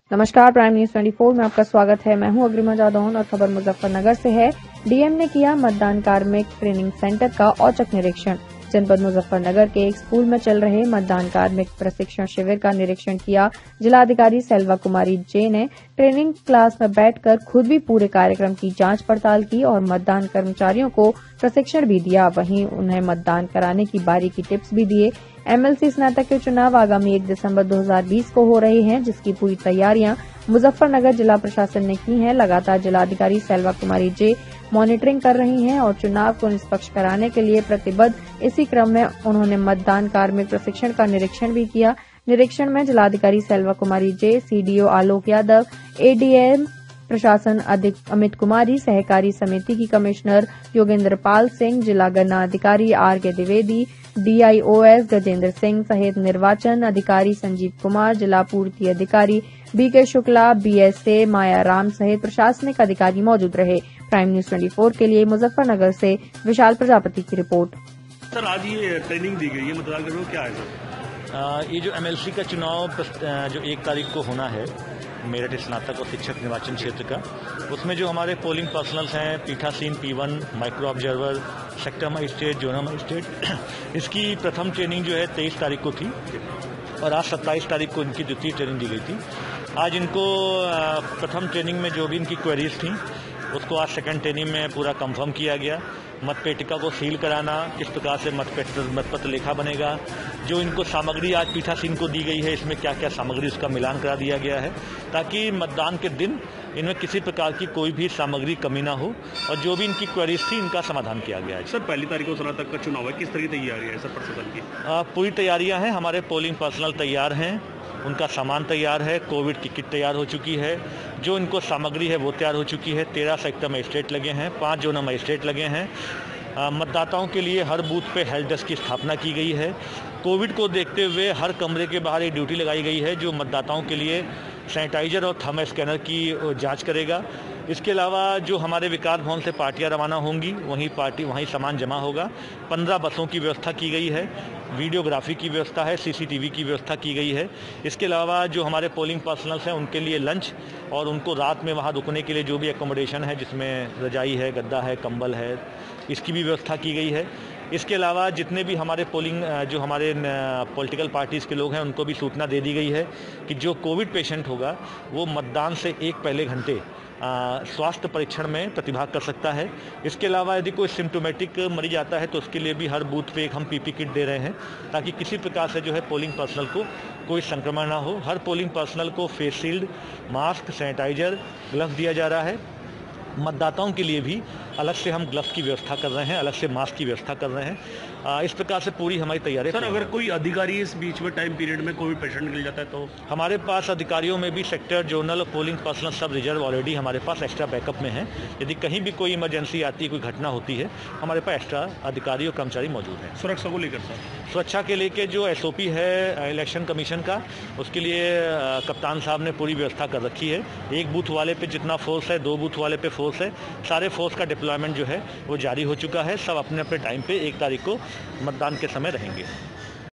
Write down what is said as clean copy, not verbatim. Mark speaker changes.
Speaker 1: नमस्कार, prime news 24 में आपका स्वागत है। मैं हूं अग्रिमा जादौन और खबर मुजफ्फरनगर से है। डीएम ने किया मतदान कार्मिक ट्रेनिंग सेंटर का औचक निरीक्षण। जनपद मुजफ्फरनगर के एक स्कूल में चल रहे मतदान कार्मिक प्रशिक्षण शिविर का निरीक्षण किया। जिलाधिकारी सेल्वा कुमारी जे ने ट्रेनिंग क्लास में बैठकर खुद भी पूरे कार्यक्रम की जांच पड़ताल की और मतदान कर्मचारियों को प्रशिक्षण भी दिया। वहीं उन्हें मतदान कराने की बारीकी टिप्स भी दिए। एमएलसी स्नातक के चुनाव आगामी 1 दिसंबर 2020 को हो रहे हैं, जिसकी पूरी तैयारियां मुजफ्फरनगर जिला प्रशासन ने की हैं। लगातार जिलाधिकारी सेल्वा कुमारी जे मॉनिटरिंग कर रही हैं और चुनाव को निष्पक्ष कराने के लिए प्रतिबद्ध। इसी क्रम में उन्होंने मतदान कार्मिक प्रशिक्षण का निरीक्षण भी किया। निरीक्षण में जिलाधिकारी Selva Kumari J, CDO Alok Yadav, ADM प्रशासन अमित कुमारी, सहकारी समिति की कमिश्नर योगेंद्र पाल सिंह, जिला गन्ना अधिकारी आर.के. द्विवेदी, डीआईओएस गजेंद्र सिंह सहित निर्वाचन अधिकारी संजीव कुमार, जिला पूर्ति अधिकारी बीके शुक्ला, बीएसए माया राम सहित प्रशासनिक अधिकारी मौजूद रहे। प्राइम न्यूज 24 के लिए मुजफ्फरनगर से विशाल प्रजापति की रिपोर्ट।
Speaker 2: सर, आज ये ट्रेनिंग दी गई है मतदान कर्मियों को, क्या है सर?
Speaker 3: ये जो एमएलसी का चुनाव जो 1 तारीख को होना है मेरठ स्नातक और शिक्षक निर्वाचन क्षेत्र का, उसमें जो हमारे पोलिंग पर्सनल्स हैं, पीठासीन, P1, micro observer, sector magistrate, zonal magistrate, इसकी प्रथम ट्रेनिंग जो है 23 तारीख को थी और आज 27 तारीख को इनकी द्वितीय ट्रेनिंग दी गई थी। आज इनको प्रथम ट्रेनिंग में जो भी इनकी क्वेरीज थी उसको आज सेकंड ट्रेनिंग में पूरा कंफर्म किया गया। मतपेटिका को सील कराना, किस प्रकार से मतपत्र लेखा बनेगा, जो इनको सामग्री आज पीठासीन को दी गई है, इसमें क्या क्या सामग्री उसका मिलान करा दिया गया है, ताकि मतदान के दिन इनमें किसी प्रकार की कोई भी सामग्री कमी ना हो और जो भी इनकी क्वेरीज थी इनका समाधान किया गया है।
Speaker 2: सर, 1 तारीख को स्नातक का चुनाव है, किस तरह की तैयारी है सर प्रशासन की?
Speaker 3: पूरी तैयारियां हैं। हमारे पोलिंग पर्सनल तैयार हैं, उनका सामान तैयार है, कोविड की किट तैयार हो चुकी है, जो इनको सामग्री है वो तैयार हो चुकी है। 13 सेक्टर मजिस्ट्रेट लगे हैं, 5 जोनल मजिस्ट्रेट लगे हैं। मतदाताओं के लिए हर बूथ पे हेल्प डेस्क की स्थापना की गई है। कोविड को देखते हुए हर कमरे के बाहर एक ड्यूटी लगाई गई है जो मतदाताओं के लिए सैनिटाइजर और थर्मल स्कैनर की जांच करेगा। इसके अलावा जो हमारे विकास भवन से पार्टियां रवाना होंगी वहीं सामान जमा होगा। 15 बसों की व्यवस्था की गई है, वीडियोग्राफी की व्यवस्था है, सीसीटीवी की व्यवस्था की गई है। इसके अलावा जो हमारे पोलिंग पर्सनल्स हैं उनके लिए लंच और उनको रात में वहाँ रुकने के लिए जो भी एकोमोडेशन है, जिसमें रजाई है, गद्दा है, कंबल है, इसकी भी व्यवस्था की गई है। इसके अलावा जितने भी हमारे जो हमारे पॉलिटिकल पार्टीज़ के लोग हैं उनको भी सूचना दे दी गई है कि जो कोविड पेशेंट होगा वो मतदान से एक पहले घंटे स्वास्थ्य परीक्षण में प्रतिभाग कर सकता है। इसके अलावा यदि कोई सिम्टोमेटिक मरीज आता है तो उसके लिए भी हर बूथ पे एक हम पीपी किट दे रहे हैं, ताकि किसी प्रकार से जो है पोलिंग पर्सनल को कोई संक्रमण ना हो। हर पोलिंग पर्सनल को face shield, mask, sanitiser, gloves दिया जा रहा है। मतदाताओं के लिए भी अलग से हम ग्लव्स की व्यवस्था कर रहे हैं, अलग से मास्क की व्यवस्था कर रहे हैं। इस प्रकार से पूरी हमारी तैयारी।
Speaker 2: सर, अगर कोई अधिकारी इस बीच में टाइम पीरियड में कोई पेशेंट मिल जाता है तो?
Speaker 3: हमारे पास अधिकारियों में भी सेक्टर, जोनल और पोलिंग पर्सनल सब रिजर्व ऑलरेडी हमारे पास एक्स्ट्रा बैकअप में है। यदि कहीं भी कोई इमरजेंसी आती है, कोई घटना होती है, हमारे पास एक्स्ट्रा अधिकारी और कर्मचारी मौजूद हैं।
Speaker 2: सुरक्षा को लेकर सर?
Speaker 3: सुरक्षा के लेके जो SOP है इलेक्शन कमीशन का, उसके लिए कप्तान साहब ने पूरी व्यवस्था कर रखी है। एक बूथ वाले पे जितना फोर्स है, 2 बूथ वाले पे फोर्स है, सारे फोर्स का डिप्लॉयमेंट जो है वो जारी हो चुका है। सब अपने अपने टाइम पे 1 तारीख को मतदान के समय रहेंगे।